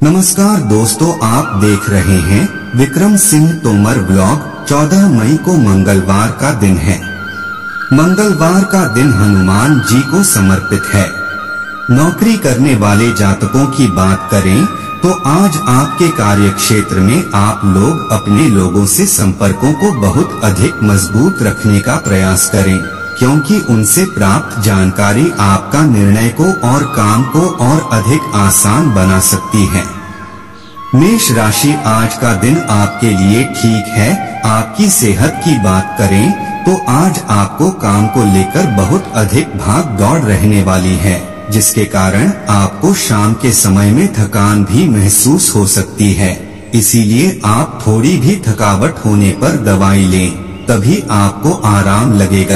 नमस्कार दोस्तों, आप देख रहे हैं विक्रम सिंह तोमर ब्लॉग। 14 मई को मंगलवार का दिन है। मंगलवार का दिन हनुमान जी को समर्पित है। नौकरी करने वाले जातकों की बात करें तो आज आपके कार्य क्षेत्र में आप लोग अपने लोगों से संपर्कों को बहुत अधिक मजबूत रखने का प्रयास करें, क्योंकि उनसे प्राप्त जानकारी आपका निर्णय को और काम को और अधिक आसान बना सकती है। मेष राशि, आज का दिन आपके लिए ठीक है। आपकी सेहत की बात करें तो आज आपको काम को लेकर बहुत अधिक भाग दौड़ रहने वाली है, जिसके कारण आपको शाम के समय में थकान भी महसूस हो सकती है। इसीलिए आप थोड़ी भी थकावट होने पर दवाई लें, तभी आपको आराम लगेगा।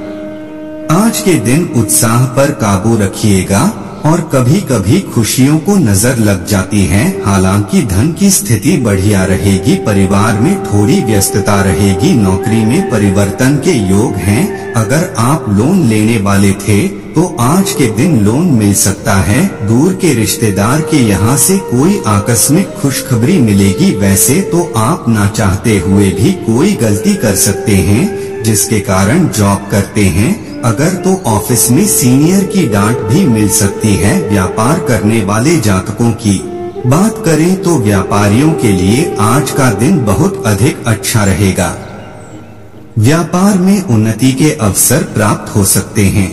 आज के दिन उत्साह पर काबू रखिएगा और कभी कभी खुशियों को नजर लग जाती है। हालांकि धन की स्थिति बढ़िया रहेगी, परिवार में थोड़ी व्यस्तता रहेगी। नौकरी में परिवर्तन के योग हैं। अगर आप लोन लेने वाले थे तो आज के दिन लोन मिल सकता है। दूर के रिश्तेदार के यहाँ से कोई आकस्मिक खुशखबरी मिलेगी। वैसे तो आप ना चाहते हुए भी कोई गलती कर सकते हैं, जिसके कारण जॉब करते हैं अगर तो ऑफिस में सीनियर की डांट भी मिल सकती है। व्यापार करने वाले जातकों की बात करें तो व्यापारियों के लिए आज का दिन बहुत अधिक अच्छा रहेगा। व्यापार में उन्नति के अवसर प्राप्त हो सकते हैं।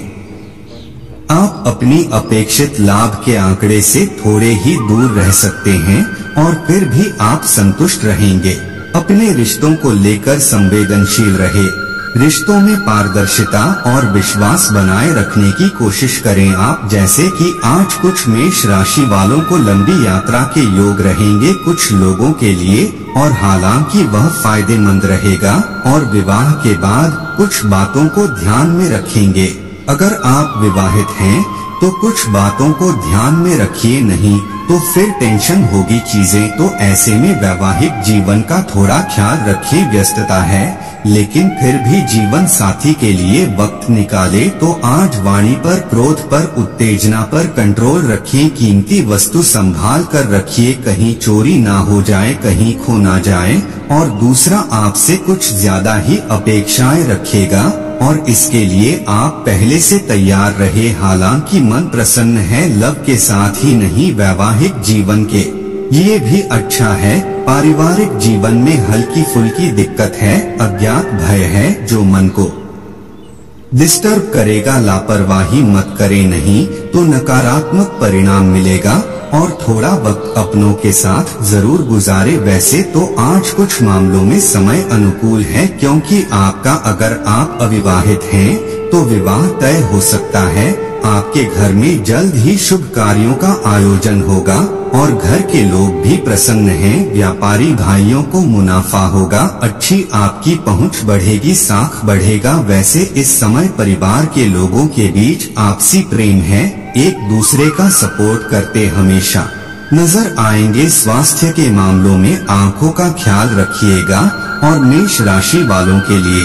आप अपनी अपेक्षित लाभ के आंकड़े से थोड़े ही दूर रह सकते हैं और फिर भी आप संतुष्ट रहेंगे। अपने रिश्तों को लेकर संवेदनशील रहे। रिश्तों में पारदर्शिता और विश्वास बनाए रखने की कोशिश करें आप। जैसे कि आज कुछ मेष राशि वालों को लंबी यात्रा के योग रहेंगे कुछ लोगों के लिए, और हालांकि वह फायदेमंद रहेगा। और विवाह के बाद कुछ बातों को ध्यान में रखेंगे। अगर आप विवाहित हैं तो कुछ बातों को ध्यान में रखिए, नहीं तो फिर टेंशन होगी चीजें। तो ऐसे में वैवाहिक जीवन का थोड़ा ख्याल रखिए। व्यस्तता है लेकिन फिर भी जीवन साथी के लिए वक्त निकाले। तो आज वाणी पर, क्रोध पर, उत्तेजना पर कंट्रोल रखिए। कीमती वस्तु संभाल कर रखिए, कहीं चोरी ना हो जाए, कहीं खो ना जाए। और दूसरा आपसे कुछ ज्यादा ही अपेक्षाएं रखेगा और इसके लिए आप पहले से तैयार रहे। हालांकि मन प्रसन्न है, लव के साथ ही नहीं वैवाहिक जीवन के ये भी अच्छा है। पारिवारिक जीवन में हल्की फुल्की दिक्कत है, अज्ञात भय है जो मन को डिस्टर्ब करेगा। लापरवाही मत करें, नहीं तो नकारात्मक परिणाम मिलेगा। और थोड़ा वक्त अपनों के साथ जरूर गुजारे। वैसे तो आज कुछ मामलों में समय अनुकूल है, क्योंकि आपका अगर आप अविवाहित हैं तो विवाह तय हो सकता है। आपके घर में जल्द ही शुभ कार्यों का आयोजन होगा और घर के लोग भी प्रसन्न हैं। व्यापारी भाइयों को मुनाफा होगा, अच्छी आपकी पहुंच बढ़ेगी, साख बढ़ेगा। वैसे इस समय परिवार के लोगों के बीच आपसी प्रेम है, एक दूसरे का सपोर्ट करते हमेशा नजर आएंगे। स्वास्थ्य के मामलों में आंखों का ख्याल रखिएगा। और मेष राशि वालों के लिए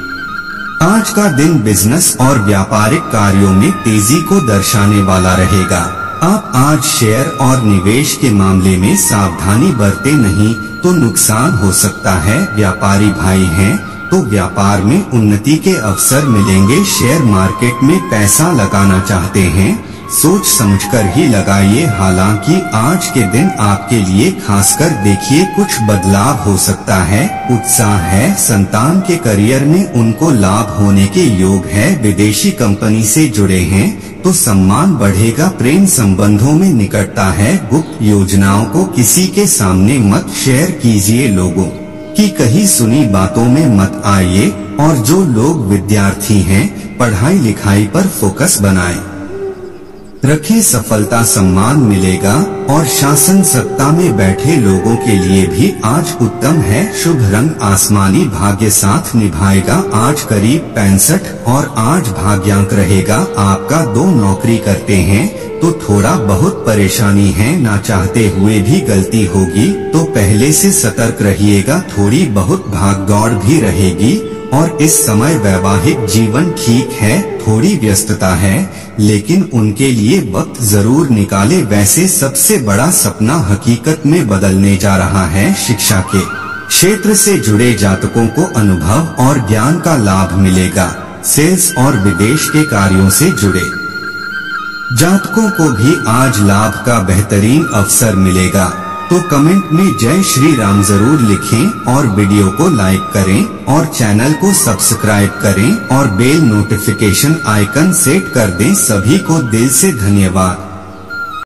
आज का दिन बिजनेस और व्यापारिक कार्यों में तेजी को दर्शाने वाला रहेगा। आप आज शेयर और निवेश के मामले में सावधानी बरते, नहीं तो नुकसान हो सकता है। व्यापारी भाई हैं तो व्यापार में उन्नति के अवसर मिलेंगे। शेयर मार्केट में पैसा लगाना चाहते हैं, सोच समझकर ही लगाइए। हालांकि आज के दिन आपके लिए खासकर देखिए कुछ बदलाव हो सकता है। उत्साह है, संतान के करियर में उनको लाभ होने के योग है। विदेशी कंपनी से जुड़े हैं तो सम्मान बढ़ेगा। प्रेम संबंधों में निकटता है। गुप्त योजनाओं को किसी के सामने मत शेयर कीजिए। लोगों की कही सुनी बातों में मत आइए। और जो लोग विद्यार्थी हैं, पढ़ाई लिखाई पर फोकस बनाएं रखें। सफलता सम्मान मिलेगा। और शासन सत्ता में बैठे लोगों के लिए भी आज उत्तम है। शुभ रंग आसमानी भाग्य साथ निभाएगा। आज करीब 65 और आज भाग्यांक रहेगा आपका। 2 नौकरी करते हैं तो थोड़ा बहुत परेशानी है, ना चाहते हुए भी गलती होगी तो पहले से सतर्क रहिएगा। थोड़ी बहुत भागदौड़ भी रहेगी। और इस समय वैवाहिक जीवन ठीक है, थोड़ी व्यस्तता है लेकिन उनके लिए वक्त जरूर निकाले। वैसे सबसे बड़ा सपना हकीकत में बदलने जा रहा है। शिक्षा के क्षेत्र से जुड़े जातकों को अनुभव और ज्ञान का लाभ मिलेगा। सेल्स और विदेश के कार्यों से जुड़े जातकों को भी आज लाभ का बेहतरीन अवसर मिलेगा। तो कमेंट में जय श्री राम जरूर लिखें और वीडियो को लाइक करें और चैनल को सब्सक्राइब करें और बेल नोटिफिकेशन आइकन सेट कर दें। सभी को दिल से धन्यवाद।